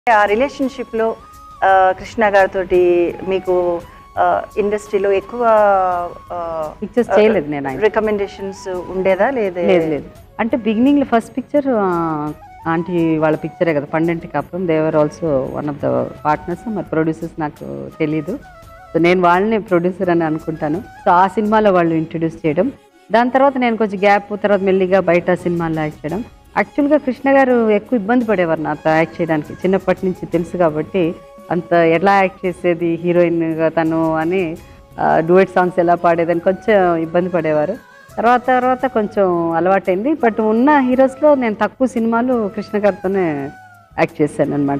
ఆ రిలేషన్‌షిప్‌లో కృష్ణ గారితోటి మీకు ఇండస్ట్రీలో ఎక్కువ పిక్చర్స్ చేయలేదు నేను. రికమెండేషన్స్ ఉండేదా? లేదు లేదు. అంటే బిగినింగ్లో ఫస్ట్ పిక్చర్ ఆంటీ వాళ్ళ పిక్చరే కదా, Pandanti Kapuram. Devar also one of the partners. మరి ప్రొడ్యూసర్స్ నాకు తెలీదు. సో నేను వాళ్ళని ప్రొడ్యూసర్ అని అనుకుంటాను. సో ఆ సినిమాలో వాళ్ళు ఇంట్రడ్యూస్ చేయడం, దాని తర్వాత నేను కొంచెం గ్యాప్, తర్వాత మెల్లిగా బయట సినిమాల్లో యాక్ట్ చేయడం. యాక్చువల్గా కృష్ణ గారు ఎక్కువ ఇబ్బంది పడేవారు నాతో యాక్ట్ చేయడానికి. చిన్నప్పటి నుంచి తెలుసు కాబట్టి అంత ఎలా యాక్ట్ చేసేది హీరోయిన్గా తను అని, డూయట్ సాంగ్స్ ఎలా పాడేదని కొంచెం ఇబ్బంది పడేవారు. తర్వాత కొంచెం అలవాటైంది. బట్ ఉన్న హీరోస్లో నేను తక్కువ సినిమాలు కృష్ణ గారితోనే యాక్ట్ చేశాను అనమాట.